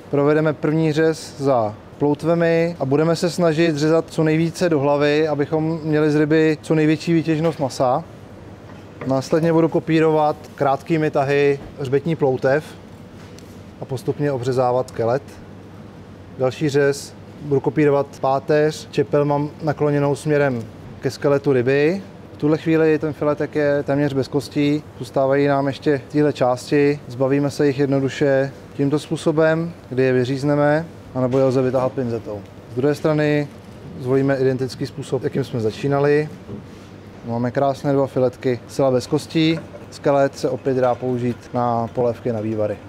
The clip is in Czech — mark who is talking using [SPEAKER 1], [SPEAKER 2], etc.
[SPEAKER 1] Provedeme první řez za ploutvemi a budeme se snažit řezat co nejvíce do hlavy, abychom měli z ryby co největší výtěžnost masa. Následně budu kopírovat krátkými tahy hřbetní ploutev a postupně obřezávat skelet. Další řez budu kopírovat páteř, čepel mám nakloněnou směrem ke skeletu ryby. V tuhle chvíli ten filetek je téměř bez kostí, zůstávají nám ještě tyhle části, zbavíme se jich jednoduše tímto způsobem, kdy je vyřízneme, anebo je lze vytáhat pinzetou. Z druhé strany zvolíme identický způsob, jakým jsme začínali. Máme krásné dva filetky zcela bez kostí, skelet se opět dá použít na polévky na vývary.